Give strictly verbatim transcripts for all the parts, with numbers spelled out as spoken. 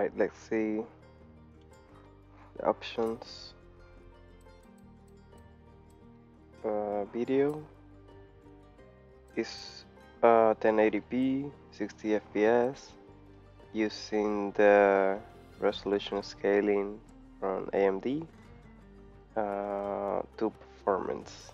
Alright, let's see the options. Uh, video is uh, ten eighty p, sixty F P S, using the resolution scaling from A M D uh, to performance.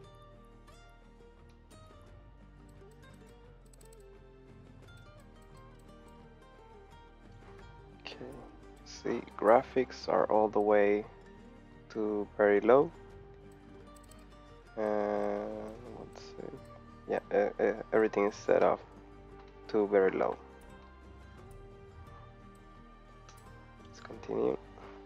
Okay, see, graphics are all the way to very low. Uh, let's see. Yeah, uh, uh, everything is set up to very low. Let's continue.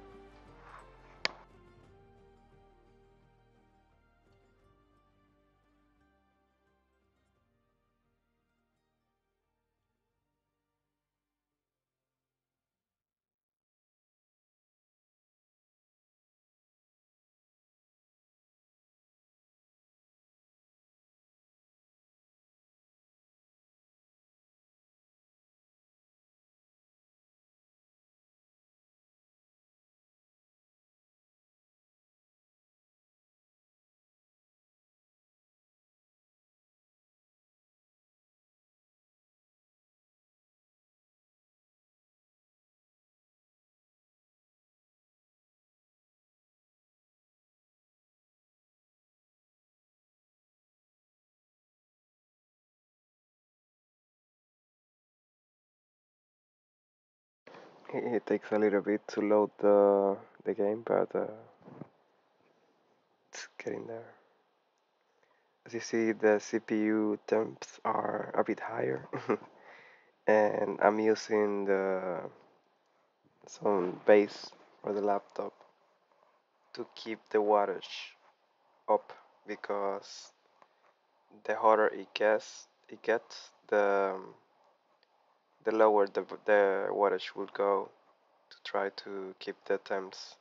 It, it takes a little bit to load the the game, but uh, it's getting there. As you see, the C P U temps are a bit higher, and I'm using the some base for the laptop to keep the wattage up, because the hotter it gets, it gets the the lower the the wattage will go to try to keep the temps.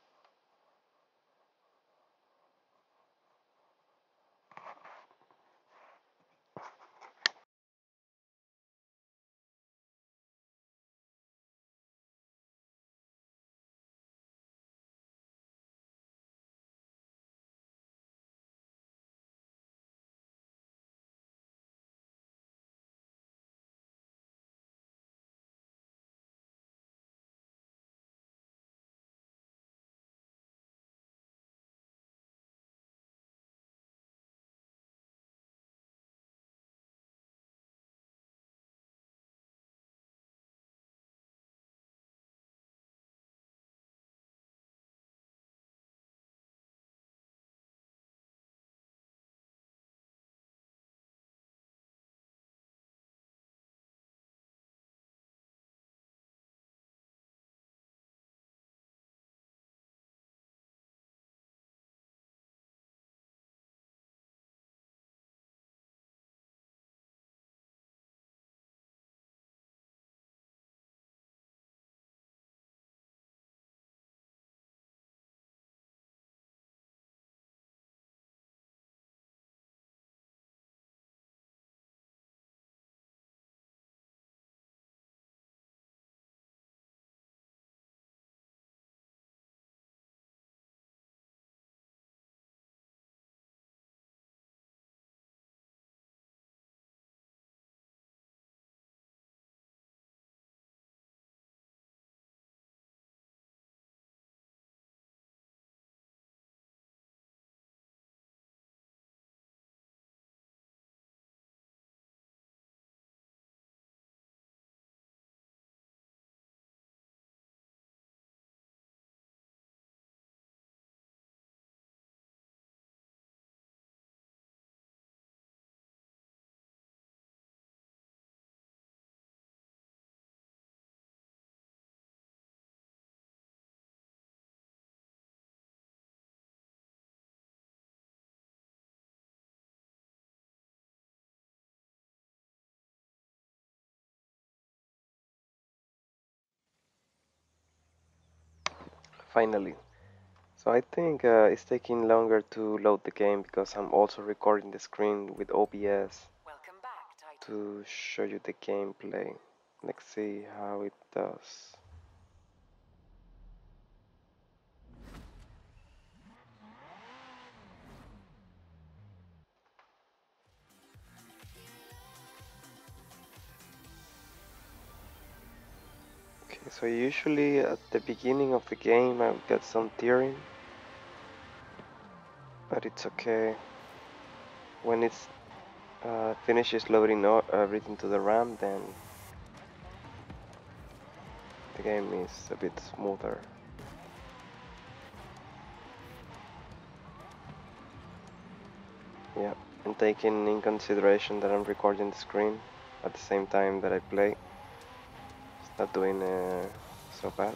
Finally. So I think uh, it's taking longer to load the game because I'm also recording the screen with O B S to show you the gameplay. Let's see how it does. Okay, so usually at the beginning of the game I'll get some tearing, but it's okay. When it's uh, finishes loading o- everything to the RAM, then the game is a bit smoother. Yeah, and taking in consideration that I'm recording the screen at the same time that I play, it's not doing uh, so bad.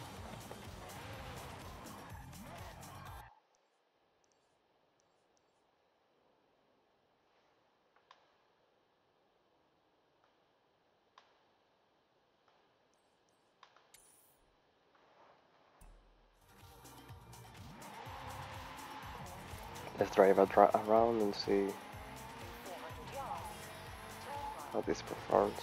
Let's drive a dra around and see how this performs.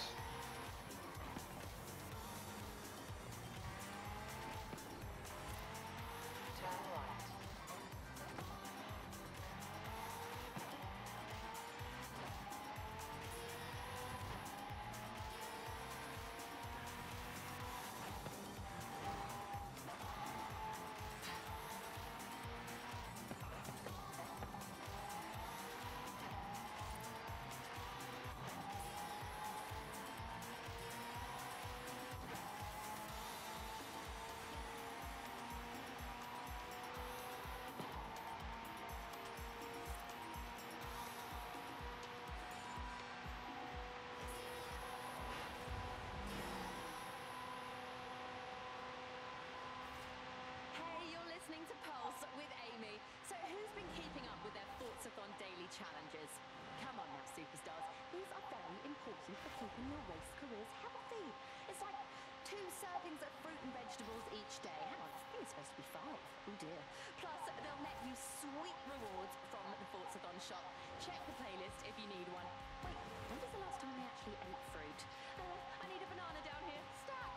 Hey, you're listening to Pulse with Amy. So who's been keeping up with their Thoughts-a-thon daily challenges? Come on now, superstars. These are very important for keeping your race careers healthy. It's like two servings of fruit and vegetables each day. Hang on, I think it's supposed to be five. Oh dear. Plus, they'll net you sweet rewards from the Thoughts-a-thon shop. Check the playlist if you need one. Wait, when was the last time I actually ate fruit? Uh, I need a banana down here. Stop!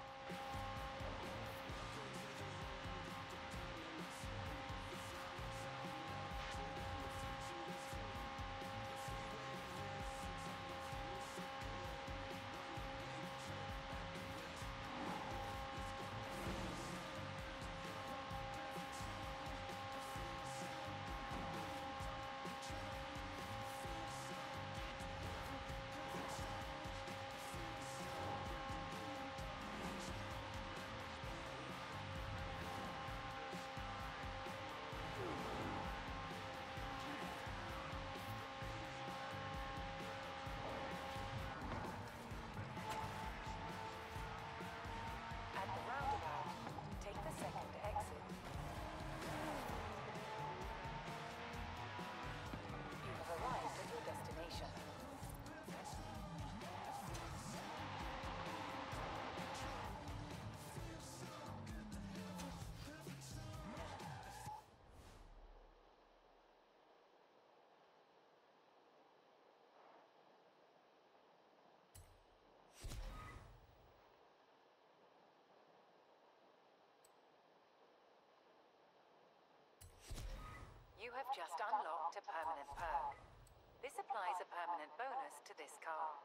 At the roundabout, take the second exit. You have arrived at your destination. You have just unlocked a permanent perk. This applies a permanent bonus to this car.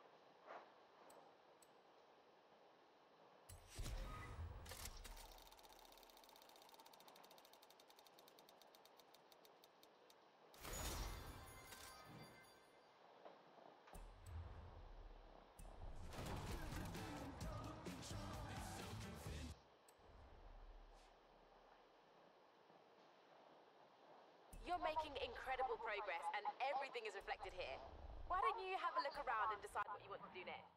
You're making incredible progress, and everything is reflected here. Why don't you have a look around and decide what you want to do next?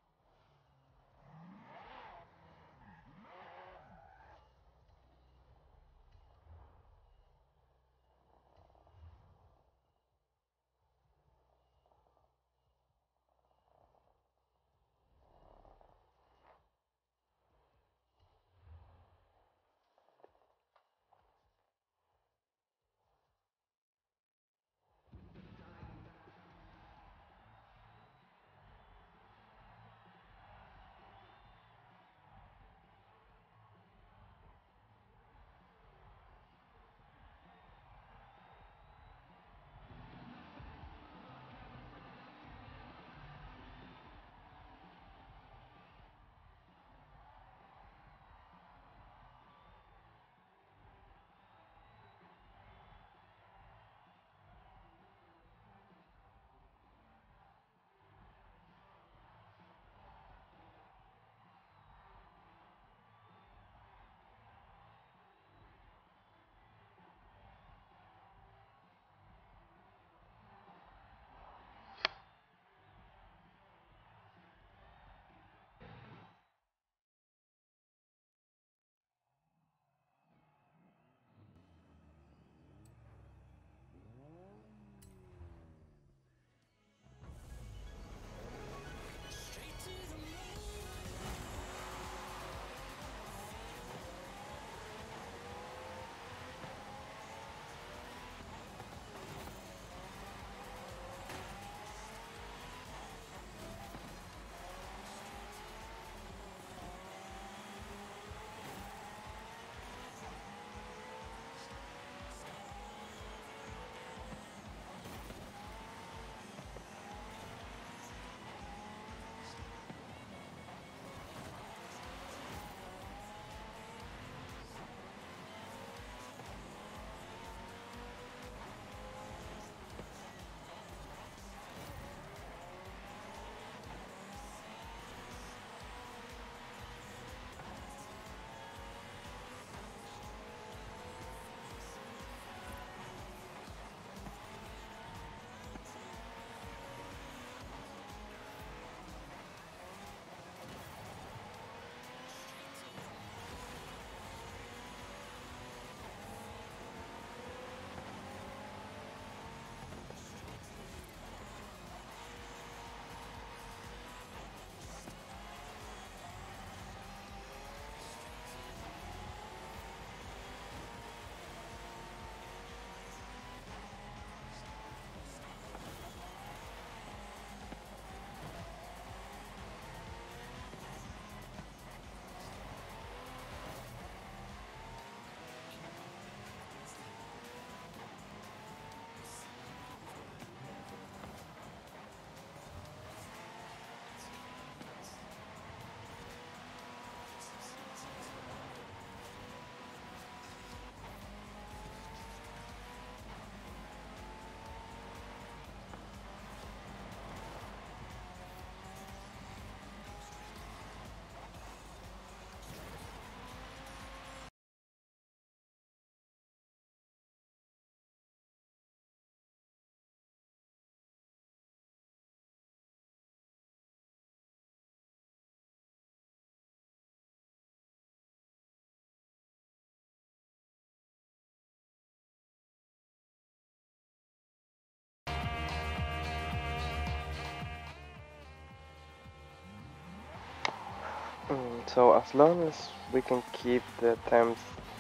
Mm, so as long as we can keep the temps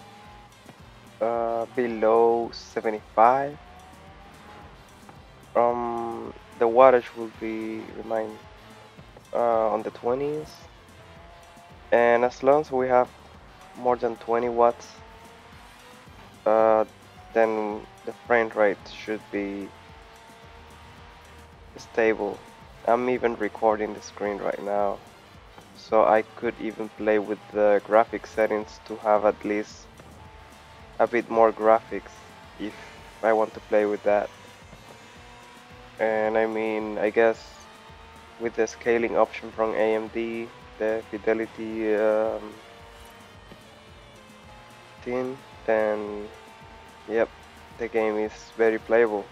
uh, below seventy-five, um, the wattage will be remain uh, on the twenties, and as long as we have more than twenty watts, uh, then the frame rate should be stable. I'm even recording the screen right now, so I could even play with the graphic settings to have at least a bit more graphics if I want to play with that. And I mean, I guess with the scaling option from A M D, the fidelity um, thing, then yep, the game is very playable.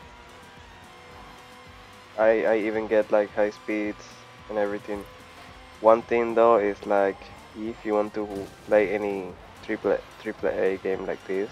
I, I even get like high speeds and everything. One thing though is like if you want to play any triple triple A game like this,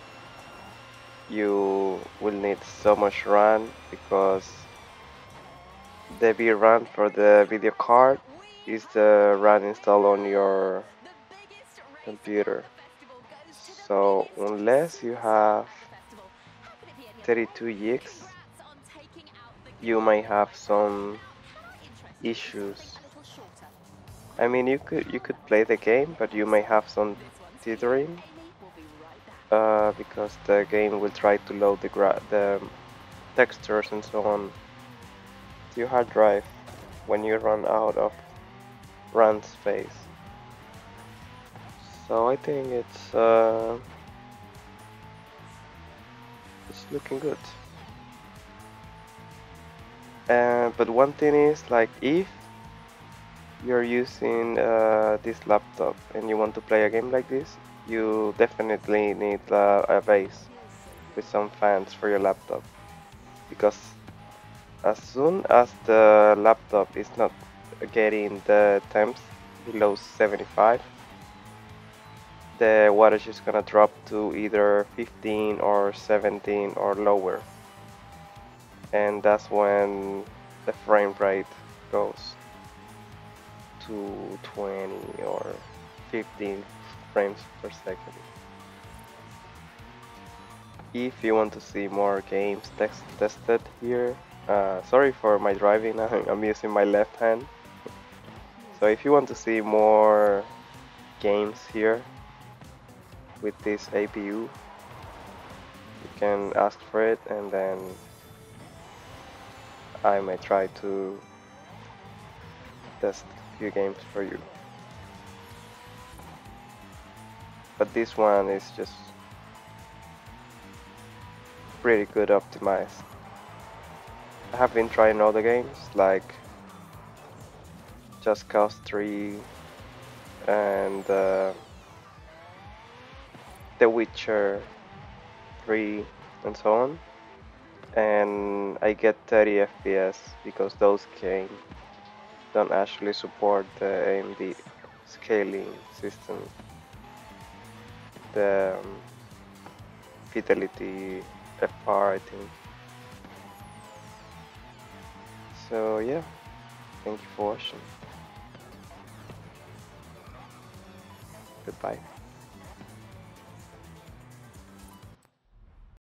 you will need so much RAM because the V RAM for the video card is the RAM installed on your computer. So unless you have thirty-two gigs, you might have some issues. I mean, you could you could play the game, but you may have some tethering uh, because the game will try to load the gra the textures and so on to your hard drive when you run out of RAM space. So I think it's uh, it's looking good. Uh, but one thing is like if you're using uh, this laptop and you want to play a game like this, you definitely need uh, a base with some fans for your laptop, because as soon as the laptop is not getting the temps below seventy-five, the wattage is gonna drop to either fifteen or seventeen or lower, and that's when the frame rate goes to twenty or fifteen frames per second. If you want to see more games text tested here, uh, sorry for my driving, I'm using my left hand. So if you want to see more games here with this A P U, you can ask for it and then I may try to test a few games for you. But this one is just pretty good optimized. I have been trying other games like Just Cause three and uh, The Witcher three and so on, and I get thirty F P S because those games don't actually support the A M D scaling system, the um, Fidelity F R I think. So yeah, thank you for watching. Goodbye.